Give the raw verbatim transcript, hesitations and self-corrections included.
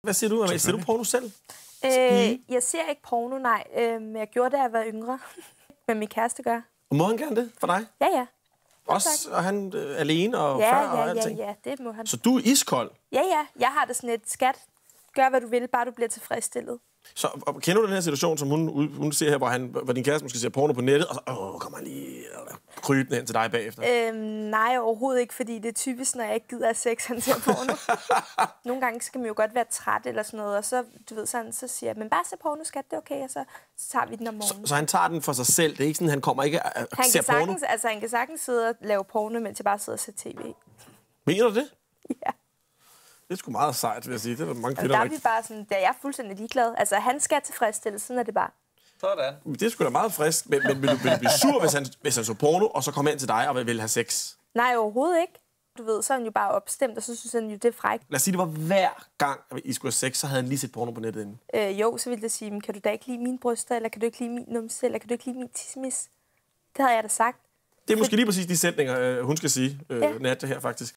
Hvad siger du? Ser du porno selv? Øh, jeg ser ikke porno, nej. Øh, men jeg gjorde det, da jeg var yngre. Men min kæreste gør. Og må han gerne det for dig? Ja, ja. Også, og han øh, alene og ja, før ja, og alting? Ja, ja, det må han. Så du er iskold? Ja, ja. Jeg har det sådan et skat. Gør, hvad du vil, bare du bliver tilfredsstillet. Så og, kender du den her situation, som hun, hun ser her, hvor, han, hvor din kæreste måske ser porno på nettet, og så åh, kommer han lige krybende hen til dig bagefter? Øhm, nej, overhovedet ikke, fordi det er typisk, når jeg ikke gider have sex, han ser porno. Nogle gange skal man jo godt være træt eller sådan noget, og så, du ved, sådan, så siger jeg, men bare se porno, skat, det er okay, og så, så tager vi den om morgenen. Så, så han tager den for sig selv? Det er ikke sådan, han kommer ikke og han ser kan porno? sagtens, altså, han kan sagtens sidde og lave porno, mens jeg bare sidder og ser tv. Mener du det? Ja. Det er sgu meget sejt, vil jeg sige. Det er mange altså, kvinder, der er vi bare sådan, der er jeg fuldstændig ligeglad. Altså, han skal tilfredsstilles, sådan er det bare. Sådan. Det er sgu da meget frisk, men, men vil, du, vil du blive sur, hvis han, hvis han så porno, og så kommer ind til dig og vil, vil have sex? Nej, overhovedet ikke. Du ved, så er han jo bare opstemt, og så synes han jo, det er frækt. Lad os sige, det var hver gang, at I skulle have sex, så havde han lige set porno på nettet inden. Øh, jo, så ville jeg sige, kan du da ikke lide mine bryster, eller kan du ikke lide min numse, eller kan du ikke lide min tismis? Det havde jeg da sagt. Det er måske lige præcis de sætninger, hun skal sige, øh, Ja. Nadia her faktisk.